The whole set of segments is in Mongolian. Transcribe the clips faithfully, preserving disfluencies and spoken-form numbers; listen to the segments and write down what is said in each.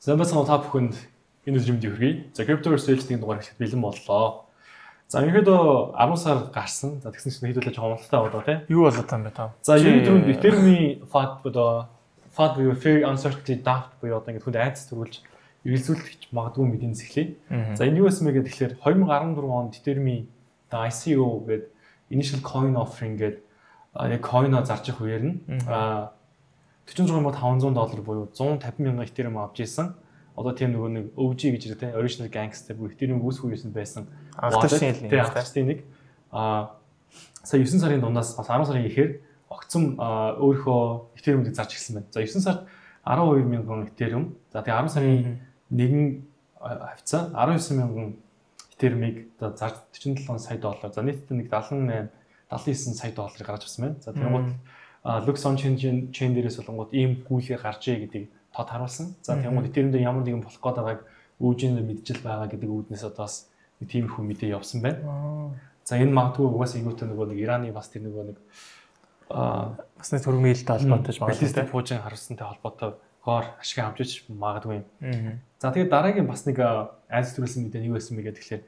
Замбасан та бүхэнд энэ үзлэмд хүргэе. За Crypto Research-ийн дугаар ихэд бэлэн боллоо. За ерөнхийдөө арван сар гарсан. За тэгсэн чинь хэдүүлээ жоохон уналттай болоо тий. Юу болоо та юм бэ та? За ерөнхийдөө Ethereum-ийн F A D бодоо F A D буюу Fair Uncertainty Doubt буюу одоо ингэ хүнд айц төрүүлж эргэлзүүлэх гэж магадгүй мэдэн зэхлээ. За энэ юу байсан бэ гэхээр twenty twenty-four онд Ethereum-ийн I C O гэдэг Initial Coin Offering гэдэг яг coin-о зарж их үеэр нь а forty-six thousand five hundred доллар буюу one hundred fifty thousand Ethereum авч ийсэн. Одоо тийм нөгөө нэг O G гэж тэ Original Gangster буюу Ethereum үүсэх үеэс нь байсан. Ахтаршийн нэг ахтаршийн нэг а сая nine сарын дундаас бас ten сарын ихээр огцом өөрийнхөө Ethereum-ыг зарж эхэлсэн байна. За nine сард twelve thousand Ethereum. За тэгээ ten сарын нэгэн хавцаа nineteen thousand Ethereum-ыг одоо зарж forty-seven сая доллар. За нийтдээ нэг seventy-eight seventy-nine сая долларыг гаргаж авсан байна. За тэгвэл Lux on chain chain дээрээс болонгууд ийм гүйлгээ гарчээ гэдгийг тод харуулсан. За тэгвэл Ethereum дээр ямар нэгэн болох гээд байгааг үүжин мэдчил байгаа гэдэг үүднээс одоо бас нэг тиймэрхүү мэдээ явсан байна. За энэ магадгүй угаасаа юутай нөгөө нэг Ираны бас тэр нөгөө нэг аа бас нэг төрөг мэйлтэй холбоотой магадгүй баллистик пуужин харуулсантай холбоотой хоор ашиг авчиж магадгүй юм. За тэгээд дараагийн бас нэг айц төрүүлсэн мэдээ нь юу байсан бэ гэхээр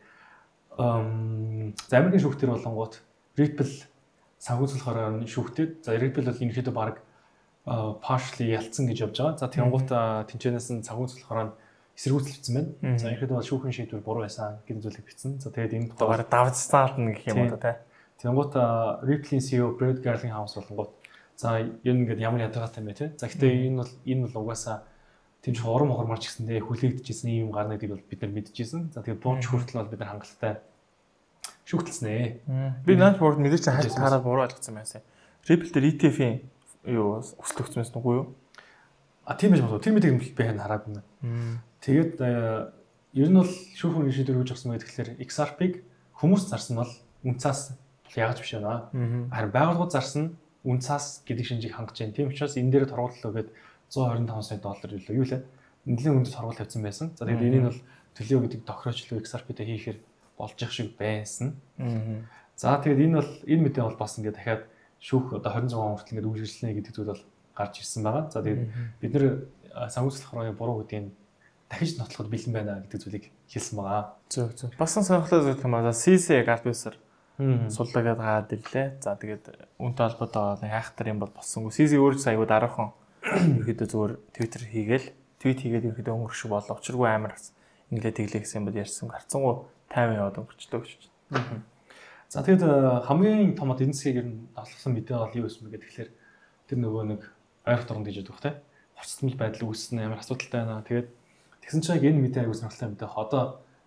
за Америкийн шүүхтэр болонгууд Ripple санхүүжүүлэх шүүхтэд за Ripple бол ерөнхийдөө баг partially ялцсан гэж явж байгаа. За тэгэнгუთ тэнцэнээс нь санхүүжүүлэх хороо эсэргүүцэлсэн байна. За ерөнхийдөө бол шүүхийн шийдвэр буруу байсан гэдэг зүйлийг бичсэн. За тэгээд энэ тухайгаар давж цаална гэх юм уу те. Тэгэнгуთ Ripple-ийн C E O Brad Garlinghouse болонгууд за энэ ингээд ямар ядаргаатай юм бэ те. За гэхдээ энэ бол энэ бол угаасаа тийм ч урам хорморч гисэндээ хүлээгдэжсэн юм гарна гэдгийг бол бид нар мэдчихсэн. За тэгээд бууч хүртэл бол бид нар хангалттай шүүхтэлсэн ээ. Би наад board мэдээж хальт хараад буруу ойлгосон байсан. Ripple дээр E T F-ийн юу өсөлт өгсөн байсан уу юу? А тийм байж магадгүй. Тэр мэдээ би харин хараагүй юм. Тэгээд ер нь бол шүүхийн шийдвэр өгж авсан байх тэгэхээр X R P-г хүмүүс зарсан бол үнцаас яагаад биш байна. Харин байгууллагууд зарсан үнцаас гэдэг шинжийг хангаж байна. Тийм учраас энэ дээр торгуулалт өгөөд one twenty-five сая доллар илүү юу лээ. Нэлээд өндөр торгуулалт тавьсан байсан. За тэгээд энийг бол төлөө гэдэг тохирочлоо X R P-тэй хийхээр болж их шиг байсан. За тэгээд энэ бол энэ мэдээ бол бас ингээд дахиад шүүх одоо twenty-six он хүртэл ингээд үргэлжлэнэ гэдэг зүйл бол гарч ирсэн байгаа. За тэгээд бид нэр санхүүжүүлэх хорооны буруу гэдгийг дахиж нотлоход бэлэн байна гэдэг зүйлийг хэлсэн байгаа. Зөв зөв. Бас санхлаа зүйл юм аа. C C Garbus-аар сулдаагаад гаад ирлээ. За тэгээд үнтэй холбоотой хайхтар юм бол болсонгүй. C C өөрөө сая дараахан ерөөдөө зүгээр Twitter хийгээл твит хийгээд ерөөдөө өнгөрөх шиг болоо. Учиргүй амар ингээд тэглээ гэсэн юм бол ярьсан. Гарцсангуу тайван яваад өнгөрчдөг гэж байна. За тэгээд хамгийн том эдийн засгийг ер нь давлсан мэдээ бол юу байсан бэ гэхээр тэр нөгөө нэг ойрох дуранд гэж яддаг те. Хорцтмол байдал үүссэн амар асуудалтай байна. Тэгээд тэгсэн чинь яг энэ мэдээ аягүй сонирхолтой мэдээ. Одоо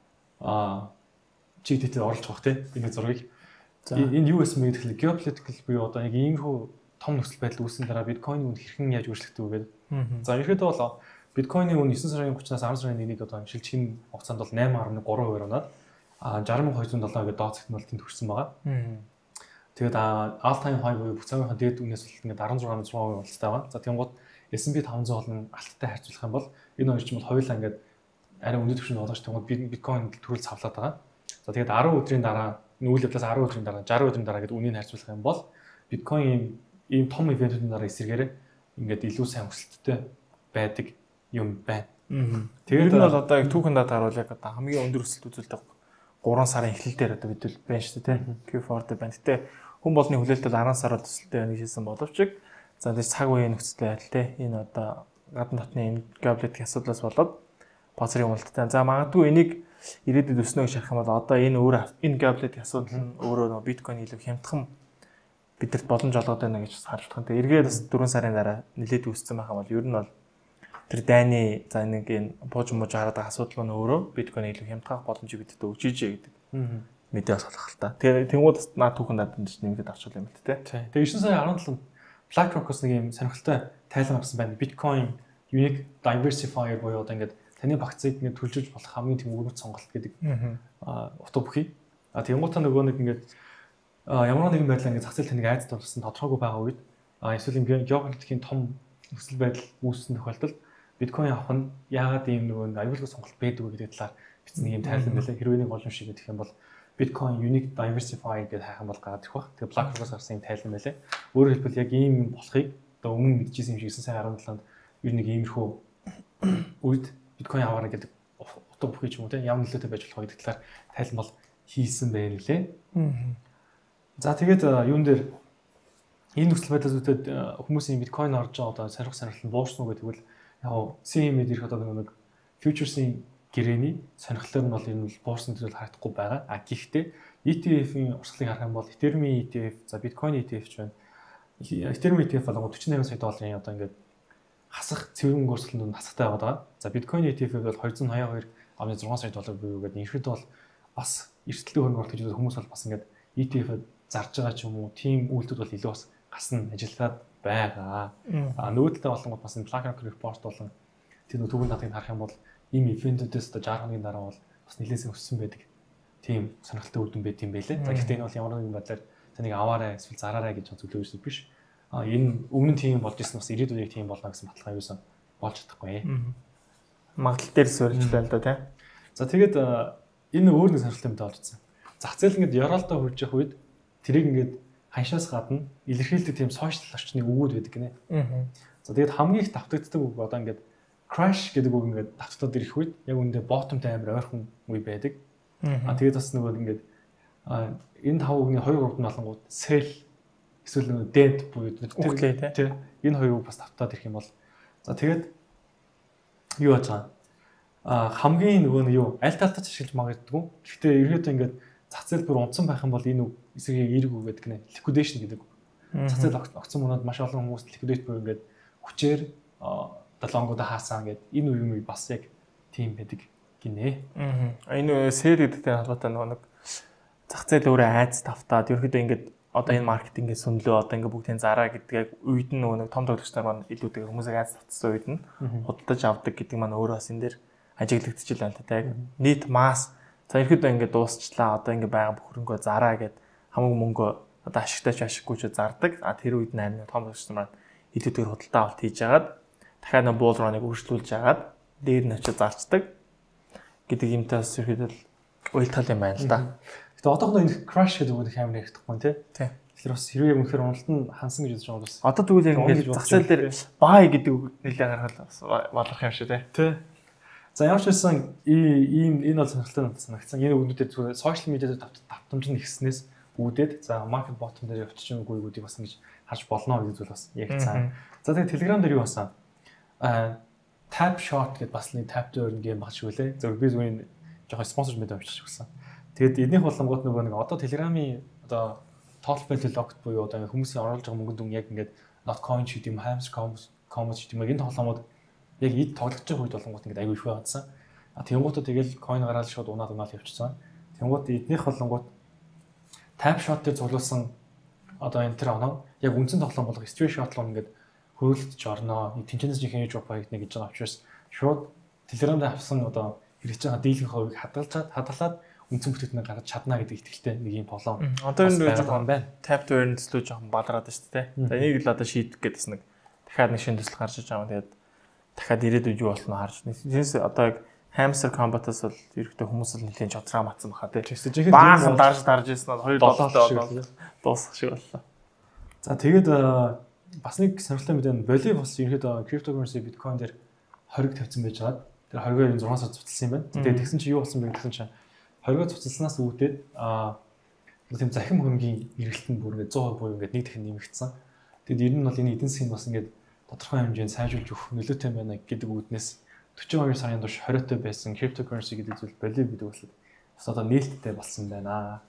аа G D T-д оролж байгаа те. Энэ зургийг. Энэ юу байсан бэ гэхээр geopolitical буюу одоо яг иймэрхүү том нөхцөл байдал үүссэн дараа биткойн үн хэрхэн яаж өөрчлөгдөв вэ гэдэг. За ерөөдөө бол биткойны үн nine сарын thirty-наас ten сарын one-ийг одоо шилжихийн хугацаанд бол eight point three percent унаад а sixty thousand two hundred seven гэдэг доод зэгт нь бол тэнд хүрсэн байгаа. Тэгээд all time high буюу бүх цагийнхаа дээд үнээс бол ингээд sixty-six point six percent болцтой байгаа. За тэгэнгუთ S and P five hundred болон алттай харьцуулах юм бол энэ хоёр ч юм бол хоёулаа ингээд арай өндөр түвшинд олгож тэгэнгუთ биткойн төрөл цавлаад байгаа. За тэгээд ten өдрийн дараа нүүл явдлаас ten өдрийн дараа sixty өдрийн дараа гэдэг үнийг харьцуулах юм бол биткойн ийм том ивентүүдийн дараа эсэргээрээ ингээд илүү сайн өсөлттэй байдаг юм байна. Тэгээд энэ бол одоо яг түүхэн дата харуул яг одоо хамгийн өндөр өсөлт үзүүлдэг three сарын эхлэл дээр одоо бид бол байна шүү дээ тий. Q four дээр байна. Гэтэ хүн болны хүлээлттэй ten сард өсөлттэй байна гэжсэн боловч за тэр цаг үеийн нөхцөл байдал тий. Энэ одоо гадна дотны энэ geopolitical асуудлаас болоод базрын уналттай. За магадгүй энийг ирээдүйд өснө гэж харах юм бол одоо энэ өөр энэ geopolitical асуудал нь өөрөө биткойн илүү хямдхан бидэрт боломж олгоод байна гэж харж байна. Тэгээ эргээд бас four сарын дараа нэлээд үүссэн байх юм бол ер нь бол тэр дайны за нэг энэ бууж мууж хараад байгаа асуудал нь өөрөө биткойн илүү хямдхан боломжийг бидэд өгч ижээ гэдэг мэдээ бас болох л та. Тэгээ тэнгууд наа түүхэн надад ч нэмэгдээд авчвал юм л тэ. Тэгээ nine сарын seventeen BlackRock-оос нэг юм сонирхолтой тайлбар авсан байна. Bitcoin Unique Diversifier буюу одоо ингээд таны багцыг ингээд төлжүүлж болох хамгийн тийм өвөрмөц сонголт гэдэг утга бүхий. А тэнгуутаа нөгөө нэг ингээд ямар нэгэн байдлаар ингээд зах зээл таныг айдас болсон тодорхойгүй байгаа үед эсвэл геополитикийн том нөхцөл байдал үүссэн тохиолдолд биткойн авах нь яагаад ийм нөгөө аюулгүй сонголт байдаг вэ гэдэг талаар бичсэн нэг юм тайлбар байлаа. Хэрвээ нэг олон шиг гэх юм бол Bitcoin Unique Diversifier гэдэг хайх юм бол гараад ирэх бах. Тэгээ BlackRock-оос гарсан юм тайлбар байлаа. Өөрөөр хэлбэл яг ийм болохыг одоо өмнө мэдчихсэн юм шиг nine сарын seventeen-нд ер нэг иймэрхүү үед биткойн аваарай гэдэг утга бүхий ч юм уу те ямар нөлөөтэй байж болох гэдэг талаар тайлбар бол хийсэн байна лээ. За тэгээд юун дээр энэ нөхцөл байдлаас үүдээд хүмүүсийн биткойн орж байгаа одоо сарих сонирхол нь буурсан уу гэдэг нь яг си эм-д ирэх одоо нэг фьючерсийн гэрээний сонирхлоор нь бол энэ бол буурсан зүйл харагдахгүй байгаа. А гэхдээ и ти эф-ийн урсгалыг харах юм бол Ethereum-ийн и ти эф, за биткойн и ти эф ч байна. Ethereum и ти эф болон forty eight сая долларын одоо ингээд хасах цэвэр мөнгө урсгалын дунд хасахтай байгаа. За биткойн и ти эф бол two hundred twenty-two point six сая доллар буюу гэдэг ерөөдөө бол бас эрсдэлтэй хөрөнгө оруулалт гэж хүмүүс бол бас ингээд и ти эф зарж байгаа ч юм уу тийм үйлдэл бол илүү бас гасна ажиллаад байгаа. А нөгөө талаа болонгод бас энэ BlackRock report болон тэр нөгөө түүхэн татыг харах юм бол ийм ивентүүдээс одоо sixty хоногийн дараа бол бас нэлээсээ өссөн байдаг. Тийм сонирхолтой үр дүн байт юм байлээ. За гэхдээ энэ бол ямар нэгэн байдлаар таныг аваарай эсвэл зараарай гэж зөвлөө ирсэн биш. А энэ өмнө нь тийм болж ирсэн бас ирээдүйд яг тийм болно гэсэн баталгаа юусан болж чадахгүй. Магадлал дээр суурилж байна л да тий. За тэгээд энэ өөр нэг сонирхолтой мэдээ болж ирсэн. Зах зээл ингээд яраалтаа хурж явах үед тэрийг ингээд ханшаас гадна илэрхийлдэг тийм сошиал орчны өгөөд байдаг гинэ. За тэгээд хамгийн их давтагддаг үг одоо ингээд crash гэдэг үг ингээд давтагдаад ирэх үед яг үүндээ bottomтай амар ойрхон үе байдаг. А тэгээд бас нөгөө ингээд энэ таван үгний хоёр гурав нь болонгууд sell эсвэл нөгөө dead буюу тий энэ хоёр үг бас давтагдаад ирэх юм бол за тэгээд юу яаж байгаа а хамгийн нөгөө нь юу аль талтаа ч ашиглаж магадгүй. Гэхдээ ерөөдөө ингээд зах зээл бүр унтсан байх юм бол энэ үг эсрэгээр эерэг үг гэдэг нэ liquidation гэдэг үг. Зах зээл огцсон мөнөд маш олон хүмүүс liquidate буюу ингээд хүчээр долонгуудаа хаасан гэдэг энэ үе юм бас яг тийм байдаг гинэ. Аа. Энэ сэр гэдэгтэй холбоотой нөгөө нэг зах зээл өөрөө айц тавтаад ерөөдөө ингээд одоо энэ маркетингээ сүнлөө одоо ингээд бүгдийн зараа гэдэг яг үед нь нөгөө нэг том тоглогч нар маань илүүдэг хүмүүсийг айц тавтсан үед нь худалдаж авдаг гэдэг маань өөрөө бас энэ дээр ажиглагдчихил байна л та яг нийт масс за ерөөдөө ингээд дуусчлаа одоо ингээд байгаа бүхрэнгөө зараа гэд хамаг мөнгө одоо ашигтай ч ашиггүй ч зардаг. А тэр үед нээр том тоглогч нар маань илүүдэгээр худалдаа авалт хийж агаад дахиад нэг bull run-ыг үргэлжлүүлж агаад дээр нь очиж зарцдаг гэдэг юмтай бас ерөөдөө уйлтал юм байна л да. Гэтэ одоохондоо энэ crash гэдэг үг их амар ярихдаггүй тий. Тий. Тэгэхээр бас хэрвээ үнэхээр уналт нь хансан гэж бодож байгаа бол бас одоо тэгвэл яг ингээд зах зээл дээр buy гэдэг үг нэлээд гаргал болох юм шиг тий. Тий. За ямар ч байсан ийм энэ бол сонирхолтой надад санагдсан. Энэ үгнүүдээр зүгээр social media дээр давтамж нь ихснээс үүдээд за market bottom дээр явчих юм уу гэдгийг бас ингэж харж болно гэдэг зүйл бас яг цаа. За тэгээ Telegram дээр юу басан? А tap shot гэдээ бас нэг tap to earn гейм багш үлээ. Зөв би зүгээр жоохон спонсор мэдээ авчиж өгсөн. Тэгэд энэний холонгууд нөгөө нэг одоо Telegram-ийн одоо total value locked буюу одоо хүмүүсийн оруулж байгаа мөнгөнд дүн яг ингээд Notcoin ч гэдэг юм, Hamster Commons ч гэдэг юм. Энэ холонгууд яг ид тоглож байгаа үед болонгууд ингээд аягүй их байгаадсан. А тэнгуутаа тэгэл coin гараад шууд унаад унаад явчихсан. Тэнгуут эднийх холонгууд tap shot дээр цуглуулсан одоо энэ тэр оноо яг үндсэн тоглоом болох straight shot руу ингээд хөрөлдөж орноо. Тэнцэнээс жинхэнэ drop хийгнэ гэж байгаа учраас шууд Telegram дээр авсан одоо хэрэгж байгаа дийлэнх хувийг хадгалчаад хадгалаад үндсэн бүтээгдэхүүнээ гаргаж чадна гэдэг итгэлтэй нэг юм тоглоом. Одоо энэ жоохон байна. Tap to earn төслөө жоохон балраад байна шүү дээ. За энийг л одоо шийдэх гэдээс нэг дахиад нэг шинэ төсөл гарч иж байгаа. Тэгээд дахиад ирээдүйд юу болно харж. Тиймээс одоо яг Hamster Combat-аас бол ерөөхдөө хүмүүс л нэлээд жодраа матсан баха тий. Баахан дарж дарж ирсэн нь хоёр доллартай дуусах шиг боллоо. За тэгээд бас нэг сонирхолтой мэдээ нь боли бас ерөөхдөө cryptocurrency Bitcoin дээр хориг тавьсан байж байгаа. Тэр хоригоо энэ six сар цуцлсан юм байна. Тэгээд тэгсэн чинь юу болсон бэ гэсэн чинь хоригоо цуцлснаас үүдээд аа тийм захим хөрөнгөний эргэлт нь бүр ингээд one hundred percent буюу ингээд нэг дахин нэмэгдсэн. Тэгэд ер нь бол энэ эдийн засгийн бас ингээд тодорхой хэмжээнд сайжруулж өгөх нөлөөтэй байна гэдэг үүднээс forty-two сарын турш хориотой байсан cryptocurrency гэдэг зүйл боли гэдэг бол бас одоо нээлттэй болсон байна.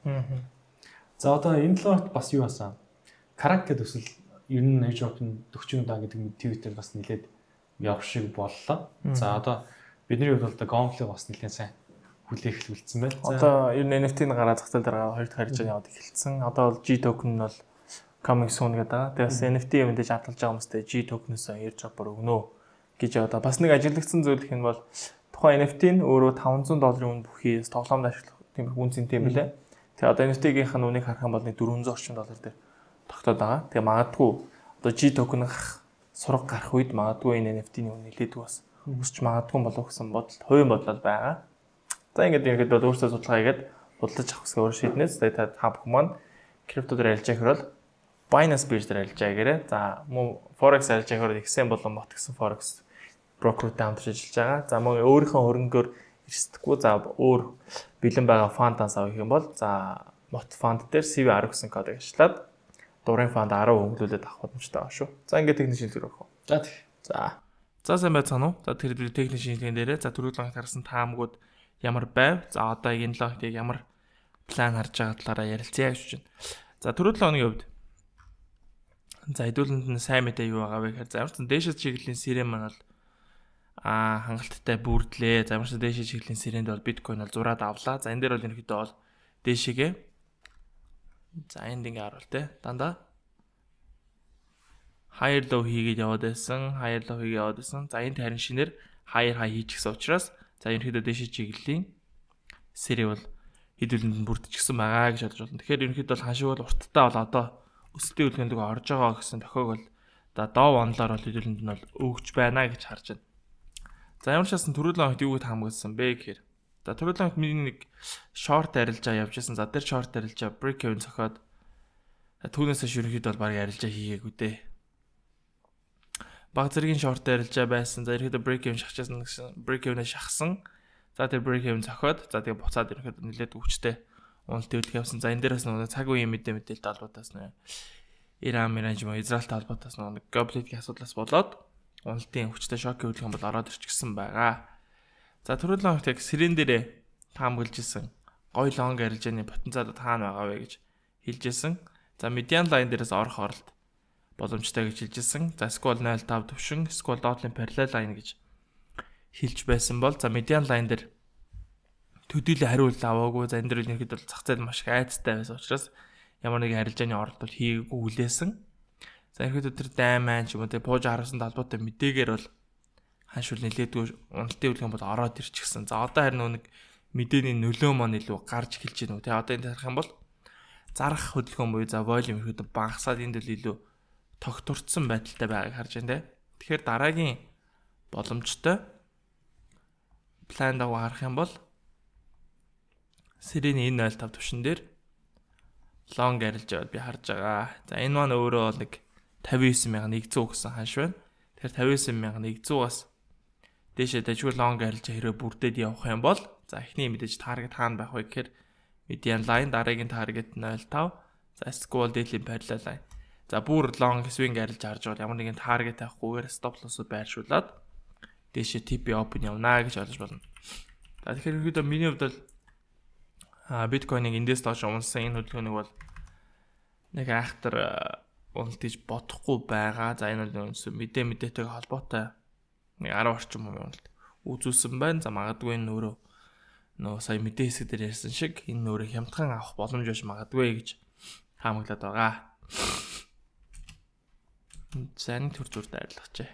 За одоо энэ талаарт бас юу басан? Crack гэдэг төсөл ер нь airdrop нь forty удаа гэдэг Twitter бас нэлээд явах шиг боллоо. За одоо бидний хувьд бол Gomfly бас нэлээд сайн хүлээх хэлсэн байна. Одоо ер нь эн эф ти-г гараа зах зээл дээр хоёр дахь харьцааны яваад эхэлсэн. Одоо бол G token нь бол coming soon гэдэг байгаа. Тэгээс эн эф ти мэдээж хадгалж байгаа хүмүүстэй G token-өөс airdrop-оор өгнө гэж одоо бас нэг ажиглагдсан зүйл гэх нь бол тухайн эн эф ти нь өөрөө five hundred долларын үн бүхий тоглоомд ашиглах тийм үн цэнтэй юм билээ. Тэгээ одоо эн эф ти-ийн үнийг харах юм бол нэг four hundred орчим доллар дээр тогтоод байгаа. Тэгээ магадгүй одоо G token гарах сураг гарах үед магадгүй энэ эн эф ти-ийн үн нэлээдгүй бас өсч магадгүй болов гэсэн бодол хувийн бодлол байгаа. За ингээд ихэд бол өөрсдөө судалгаа хийгээд бодлож авах гэсэн өөр шийднээс тэгээ та бүхэн маань крипто дээр арилж яхаар бол Binance Bridge дээр арилж байгаарэ. За мөн Forex арилж яхаар X M болон Bot гэсэн Forex брокертэй хамтарч ажиллаж байгаа. За мөн өөрийнхөө хөрөнгөөр эрсдэхгүй за өөр бэлэн байгаа фандаас авах юм бол за мот фанд дээр си ви ар гэсэн кодыг ашиглаад дурын фанд арав хөнгөлүүлээд авах боломжтой байгаа шүү. За ингээд техник шинжилгээ өгөх. За тэг. За. За сайн байцгаана уу? За тэр техник шинжилгээнд дээрээ за түрүүлэн харсан таамгууд ямар байв? За одоо энэ логик ямар план харж байгаа талаараа ярилцъя гэж байна. За түрүүлэн оны хувьд за хэдүүлэнд нь сайн мэдээ юу байгаа вэ гэхээр за ямарчсан дээшээ чиглэлийн сирен маань бол аа хангалттай бүрдлээ. За ямарчсан дээшээ чиглэлийн сирэнд бол биткойн бол зураад авлаа. За энэ дээр бол ерөнхийдөө бол дээшээгээ за энд ингээ харуул те дандаа higher low хийгээд яваад байсан, higher low хийгээд яваад байсан. За энд харин шинээр higher high хийчихсэн учраас за ерөнхийдөө дээшээ чиглэлийн сэрэ бол хэдүүлэнд нь бүрдчихсэн байгаа гэж бодож байна. Тэгэхээр ерөнхийдөө бол ханшиг бол урттаа бол одоо өсөлтийн үлгэндээ орж байгаа гэсэн тохиог бол за доо онлоор бол хэдүүлэнд нь бол өгч байна гэж харж байна. За ямар ч байсан түрүүлэн хот юуг таамагласан бэ гэхээр за түрүүлэн хот миний нэг short арилжаа явж байсан. За тэр short арилжаа break even зохиод түүнээс хойш ерөнхийдөө бол баг арилжаа хийгээгүй дээ. Баг зэргийн short арилжаа байсан. За ерөнхийдөө break even шахчихсан гэсэн break even-ээ шахсан. За тэр break even зохиод за тэгээ буцаад ерөнхийдөө нэлээд өвчтэй уналтын үлдэх явсан. За энэ дээрээс нэг цаг үеийн мэдээ мэдээлэлт албатаас нэ Иран, Иран юм уу Израильтэй албатаас нэг гоблитгийн асуудлаас болоод уналтын өвчтэй шок үлдэх юм бол ороод ирчихсэн байгаа. За түрүүлэн яг сирен дээрээ таамаглаж исэн гой лонг арилжааны потенциал таана байгаа вэ гэж хэлж исэн. За median line дээрээс орох оролт боломжтой гэж хэлж исэн. За squall нуль дасам пять төвшин squall dot-ын parallel line гэж хэлж байсан бол за median line дээр төдийлө хариулт аваагүй. За энэ дэр ерөнхийдөө зах зээл маш их айцтай байсан учраас ямар нэгэн арилжааны оролт бол хийгээгүй хүлээсэн. За ерөнхийдөө тэр дайман ч юм уу тэ пууж харуулсан талбартай мэдээгээр бол ханшуул нэлээдгүй уналтын үлгэн бол ороод ирчихсэн. За одоо харин нэг мэдээний нөлөө маань илүү гарч эхэлж байна уу тэ одоо энэ тарах юм бол зарах хөдөлгөөн буюу за волюм ерөнхийдөө багасаад энд л илүү тогтворцсон байдалтай байгааг харж байна тэ. Тэгэхээр дараагийн боломжтой план дагуу харах юм бол сирений энэ нуль дасам пять төвшин дээр лонг арилж яваад би харж байгаа. За энэ маань өөрөө бол нэг тавин девять мянга нэгдсэн гэсэн ханш байна. Тэгэхээр тавин девять мянга нэгдсэнээс дээшээ дажгүй лонг арилж хэрэг бүрдээд явах юм бол за эхний мэдээж таргет хаана байх вэ гэхээр median line, дараагийн таргет нуль дасам пять, за squall daily parallel line. За бүр long swing арилж харж бол ямар нэгэн таргет авахгүйгээр stop loss-ууд байршуулад дээшээ ти пи open явна гэж ойлгож болно. За тэгэхээр ерөнхийдөө миний хувьд бол а биткойныг эндээс доош унсан энэ хөдөлгөөнийг бол нэг айхтар уналт гэж бодохгүй байгаа. За энэ бол мэдээ мэдээтэйгээ холбоотой нэг арав орчим уналт үзүүлсэн байна. За магадгүй энэ өөрөө нөө сая мэдээ хэсэг дээр ярьсан шиг энэ өөрөө хямдхан авах боломж биш магадгүй гэж таамаглаад байгаа. Зэн төр зүр дайрлахчээ.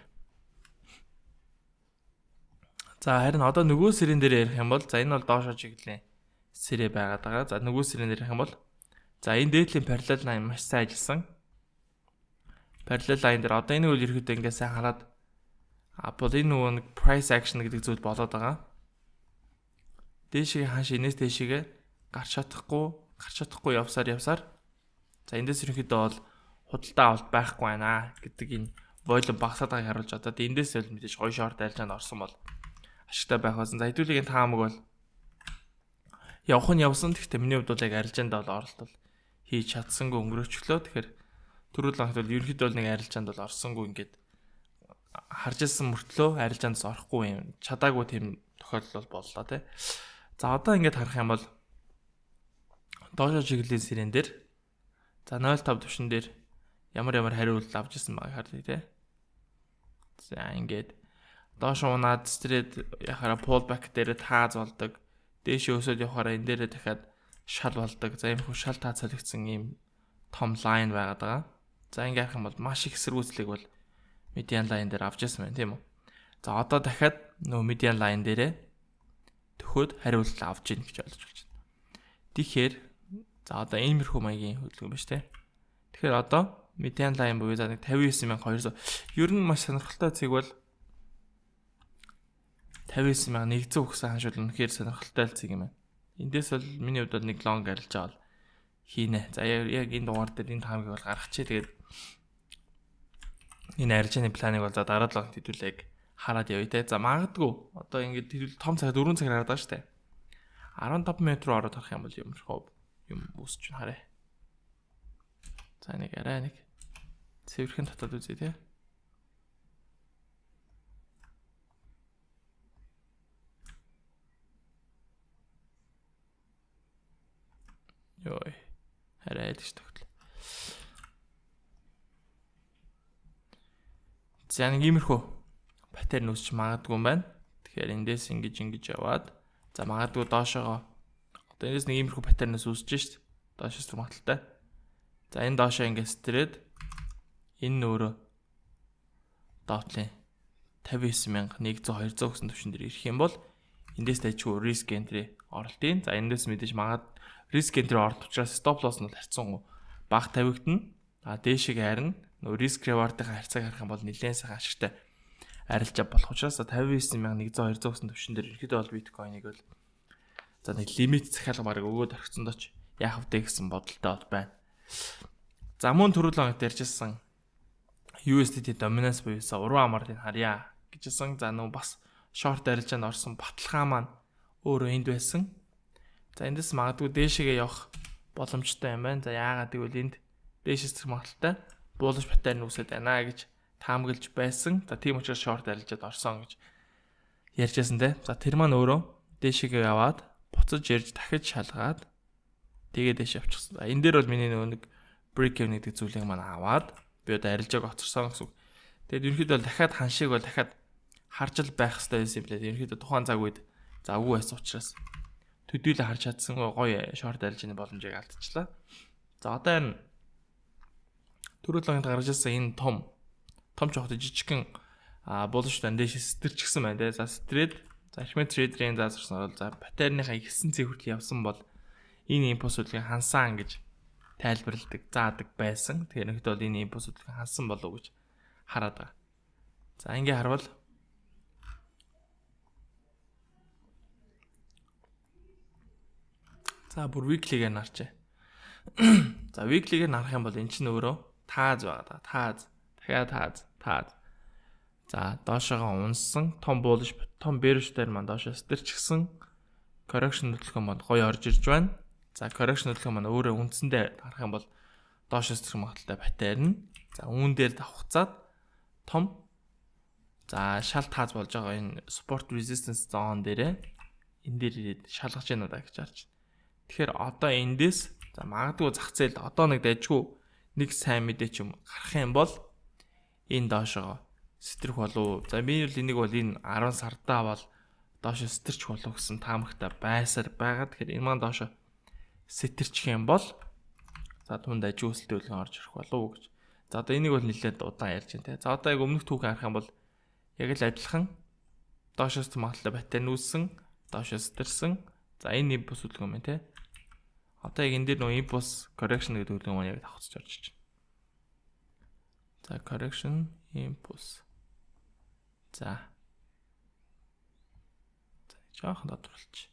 За харин одоо нөгөө сэрэн дээр ярих юм бол за энэ бол доошоо чиглэлийн сэрэ байгаад байгаа. За нөгөө сэрэн дээр ярих юм бол за энэ дээдлийн parallel line маш сайн ажилласан. Parallel line дээр одоо энэ үйл ерөөдөө ингээд сайн хараад Apple энэ нөгөө нэг price action гэдэг зүйл болоод байгаа. Дээшээ хааш энэс дээшээгээ гарч чадахгүй, гарч чадахгүй явсаар явсаар за эндээс ерөөдөө бол худалдаа авалт байхгүй байна гэдэг энэ volume багасаад байгааг харуулж одоо эндээс л мэдээж гоё short арилжаанд орсон бол ашигтай байх байсан. За хэдүүлгийн таамаг бол явах нь явсан. Гэхдээ миний хувьд бол яг арилжаанд бол оролт бол хийж чадсангүй өнгөрөөчлөө. Тэгэхээр түрүүлэн хат бол ерөнхийдөө нэг арилжаанд бол орсонгүй ингээд харж ирсэн мөртлөө арилжаанд орохгүй юм чадаагүй тийм тохиолдол боллоо тий. За одоо ингээд харах юм бол доошо чиглэлийн сирен дээр за нуль дасам пять төвшин дээр ямар ямар хариулт авч ирсэн байгааг хардъя тий. За ингээд доошо унаад стрит яхаараа pullback дээр тааз болдог. Дээшээ өсөд явахаараа энэ дээрээ дахиад шал болдог. За ийм хөө шал таацалагдсан ийм том line байгаад байгаа. За ингээ харах юм бол маш их эсэргүүцлийг бол median line дээр авч ирсэн байна тийм үү. За одоо дахиад нөө median line дээрээ төхөөд хариулт авч ийн гэж ойлгож байна. Тэгэхээр за одоо иймэрхүү маягийн хөдөлгөөн байна шүү дээ. Тэгэхээр одоо median line буюу за нэг тавин девять мянга двести ер нь маш сонирхолтой цэг бол тавин девять мянга нэгдсэн өгсөн ханшуул үнэхээр сонирхолтой цэг юм байна. Эндээс бол миний хувьд бол нэг long арилж байгаа бол хийнэ. За яг энэ дугаар дээр энэ таамгийг бол гаргачихъя. Тэгээд энэ арилжааны планыг бол за дараа л хэдүүлээ хараад явъя те. За магадгүй одоо ингээд хэлбэл том цаг дөрвөн цаг хараад байгаа шүү дээ. арван таван минут руу ороод харах юм бол юмрхоо юм үсч харъя. За нэг арай нэг цэвэрхэн татаад үзье те. Йой. Арай дэш тогтол. За нэг иймэрхүү паттерн үүсч магадгүй юм байна. Тэгэхээр эндээс ингэж ингэж яваад за магадгүй доошоогоо одоо эндээс нэг иймэрхүү паттернээс үүсэж шít. Доош стрим хаталтай. За энэ доошоо ингэж стрээд энэ нөөрэ доотлын тавин девять мянга нэгдсэн хоёрдугаар гэсэн түвшин дээр ирэх юм бол эндээс тажгүй risk entry оролтын. За эндээс мэдээж магад risk entry орд учраас stop loss нь харьцан бага тавигдана. А дээшээ харин нөө risk reward-ийн харьцааг харах юм бол нэлээд сайхан ашигтай арилжаа болох учраас тавин девять мянга нэгдсэн хоёрдугаар гэсэн түвшин дээр ирэхэд бол биткойныг бол за нэг лимит захиалга бараг өгөөд орхицсон дооч яах вэ гэсэн бодолтой бол байна. За мөн түрүүлэн оногт ярьжсэн ю эс ди ти dominance буюуса уран амарлыг харьяа гэжсэн. За нөө бас short арилжаанд орсон баталгаа маань өөрөө энд байсан. За эндээс магадгүй дээшээгээ явах боломжтой юм байна. За яагаад гэвэл энд дээшээс зэрэг магадaltaй буулж паттерн үүсэж байна гэж таамаглаж байсан. За тийм учраас short арилжаад орсон гэж ярьжсэн те. За тэр маань өөрөө дээшээгээ яваад буцаж ярьж дахиж шалгаад тэгээ дээш явчихсан. За энэ дээр бол миний нөгөө нэг break even гэдэг зүйлийг маань аваад би одоо арилжааг оцорсон гэсэн үг. Тэгээд ерөнхийдөө дахиад ханшиг бол дахиад харж л байх хэрэгтэй байсан юм лээ. Ерөнхийдөө тухайн цаг үед завгүй байсан учраас төдийлө харж чадсан гоё short арилжааны боломжийг алдчихлаа. За одоо энэ түрүүлэн гаргаж ирсэн энэ том том ч хот жижигхэн булш дандээш стэрчгсэн байна те. За стрээд за Ахмед трейдерийн заасарсан бол за паттерныхаа ихсэн цэг хүртэл явсан бол энэ импульс хөдөлгөөний хансаан гэж тайлбарладаг, заадаг байсан. Тэгэхээр нэгт бол энэ импульс хөдөлгөөн хансан болов уу гэж хараад байгаа. За ингээ харвал за бүр weekly-гээр нарчээ. За weekly-гээр нарах юм бол эн чинь өөрөө тааз байгаа. Тааз, дахиад тааз, тааз. За доошоогоо унсан том буулж том bearish дээр маань доошоо стэрчгсэн correction хөдөлгөөн маань гоё орж ирж байна. За correction хөдөлгөөн маань өөрөө үндсэндээ харах юм бол доошоос зэрэг магадaltaй паттерн. За үүн дээр давхцаад том за шал тааз болж байгаа энэ support resistance zone дээрээ энэ дээр ирээд шалгаж яана да гэж харж байна. Тэгэхээр одоо эндээс за магадгүй зах зээлд одоо нэг дайггүй нэг сайн мэдээ ч юм гарах юм бол энэ доошоо стрэх болов. За би бол энийг бол энэ арван сардаа бол доошоо стрч болов гэсэн таамагтай байсаар байгаа. Тэгэхээр энэ маань доошоо сэтэрчих юм бол за түн дайггүй өсөлтөө үлгэн орж ирэх болов гэж. За одоо энийг бол нэлээд удаан ярьж байна те. За одоо яг өмнөх түүх харах юм бол яг л адилхан доошоос магадaltaй паттерн үүссэн, доошоос сэтэрсэн. За энэ импульс хөдөлгөөн байна те. Одоо яг энэ дээр нөө impulse correction гэдэг хөдөлгөөн маань яг давхцаж орж иж байна. За correction impulse. За. За жоохон тодруулчих.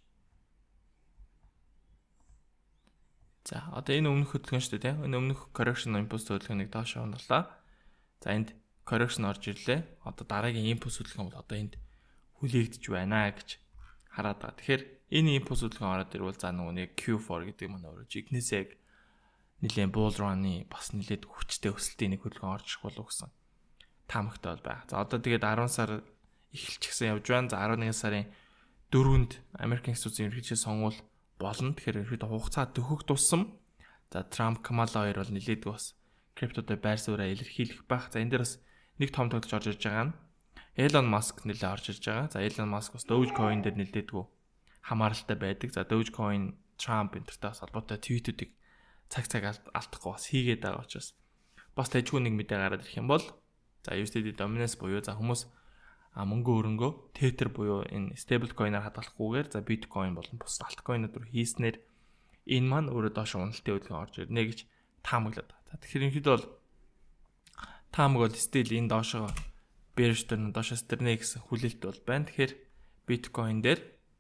За одоо энэ өмнөх хөдөлгөөн шүү дээ тийм. Энэ өмнөх correction impulse хөдөлгөөнийг доош оруулаа. За энд correction орж ирлээ. Одоо дараагийн impulse хөдөлгөөн бол одоо энд хүлээгдэж байна гэж хараад байгаа. Тэгэхээр энэ импульс хөдөлгөөн ороод ирвэл за нөгөө нэг кью фор гэдэг маань өөрөө жигнэсээ яг нэлээд bull run-ы бас нэлээд хүчтэй өсөлтийн нэг хөдөлгөөн орж ирэх болов гэсэн таамагтай бол байна. За одоо тэгээд арван сар эхэлчихсэн явж байна. За арван нэгэн сарын дөрөвөнд Америкийн хэсүүцийн ерөнхийлөгчийн сонгуул болно. Тэгэхээр ерөнхийдөө хугацаа төхөх тусам за Трамп Камала хоёр бол нэлээд бас криптодо байр сууриа илэрхийлэх байх. За энэ дээр бас нэг том тогтолцоо орж ирж байгаа нь Elon Musk нэлээд орж ирж байгаа. За Elon Musk бас Dogecoin дээр нэлээдгүй хамааралтай байдаг. За Dogecoin, Trump энтертэй бас холбоотой твитүүдийг цаг цаг алдахгүй бас хийгээд байгаа учраас бас тажгүй нэг мэдээ гараад ирэх юм бол за ю эс ди ти dominance буюу за хүмүүс мөнгө өрөнгөө Tether буюу энэ stable coin-аар хадгалахгүйгээр за Bitcoin болон бус альткойнууд руу хийснээр энэ маань өөрөө доош уналтын хөдөлгөөн орж ирнэ гэж таамаглаад байна. За тэгэхээр ерөнхийдөө бол таамаг бол still энэ доошоо bearish дээр нь доошоос тэрнэ гэсэн хүлээлт бол байна. Тэгэхээр Bitcoin дээр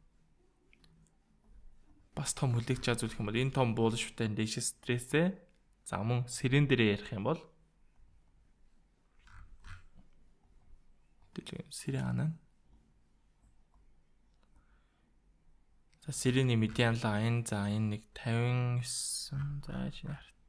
бас том хүлээгч азуулах юм бол энэ том bullish паттерн дэше стрессээ за мөн сэрэн дээрээ ярих юм бол Siriana. За Сириний median line за энэ нэг фifty-nine за чинь харт.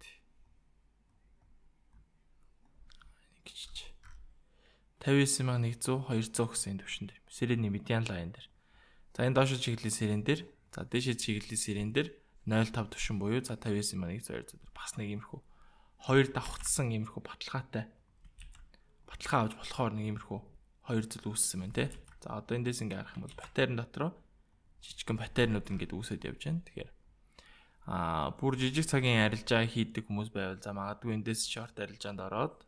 fifty-nine one hundred two hundred гэсэн төвшөнд. Сириний median line дээр. За энэ доош чиглэлийн сирен дээр, за дээш чиглэлийн сирен дээр zero five төвшин буюу за fifty-nine one hundred two hundred дээр бас нэг иймэрхүү хоёр давхцсан иймэрхүү баталгаатай. Баталгаа авч болохоор нэг иймэрхүү хоёр зүйл үүссэн байна те. За одоо эндээс ингээ харах юм бол паттерн дотроо жижигхэн паттернууд ингээд үүсэт явж байна. Тэгэхээр аа бүр жижиг цагийн арилжаа хийдэг хүмүүс байвал за магадгүй эндээс short арилжаанд ороод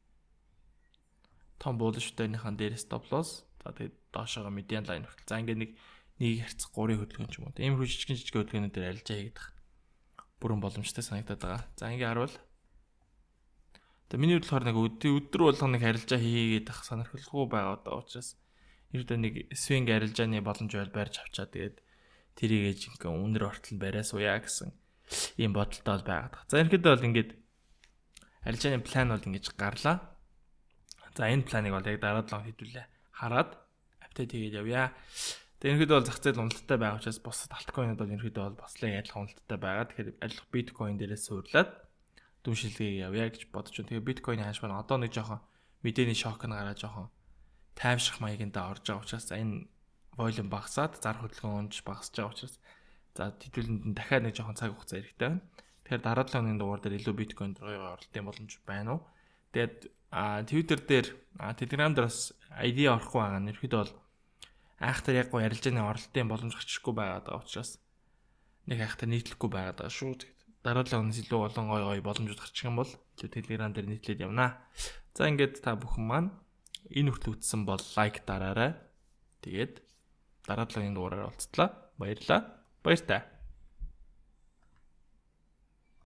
том булштай-ныхан дээр stop loss за тэгээд доошоо median line хүртэл. За ингээд нэг нэг харьцах гурийн хөдөлгөөн ч юм уу. Ийм хүү жижигхэн жижиг хөдөлгөөнүүд дээр арилжаа хийгдэх бүрэн боломжтой санагдаад байгаа. За ингээ харуул. Тэгээд миний бодлохоор нэг өдөр болгоно нэг арилжаа хийгээд ах сонирхолтой байгаа даа учраас ердөө нэг swing арилжааны боломж байл барьж авчаа тэгээд тэрийг жинхэнэ үнэр ортол бариа сууя гэсэн ийм бодолтой бол байгаад. За ерөнхийдөө бол ингээд арилжааны план бол ингэж гарлаа. За энэ планыг бол яг дараа долоо хэдүүлээ хараад апдейт хийгээд явъя. Тэгээд ерөнхийдөө бол зах зээл уналттай байгаа учраас бусад альткойнууд бол ерөнхийдөө бол бослоо адилхан уналттай байгаа. Тэгэхээр адилхан биткойн дээрээс суурлаад дүншилгээ явъя гэж бодож байна. Тэгээд биткойны хаашгүй одоо нэг жоохон мэдээний шок нь гараад жоохон тайвшрах маягийн даа орж байгаа учраас за энэ волюм багасаад зар хөдөлгөөн унж багасж байгаа учраас за хэдүүлэнд нь дахиад нэг жоохон цаг хугацаа хэрэгтэй байна. Тэгэхээр дараа долоо өдрийн дугаар дээр илүү биткойн дөрөөр оролтын боломж байна уу? Тэгээд Twitter дээр Telegram дээр бас ай ди орохгүй байгаа нь ерөөдөө бол айхтар яг гоо ярилжааны оролтын боломж гарчихгүй байгаа учраас нэг айхтар нийтлэхгүй байгаа шүү. Дараа долоо өнөөс илүү олон гой гой боломжууд гарчих юм бол Telegram дээр нийтлээд явнаа. За ингээд та бүхэн маань энэ хүртэл үзсэн бол лайк дараарай. Тэгээд дараа долоогийн дугаараар уулзтлаа. Баярлалаа. Баяртай.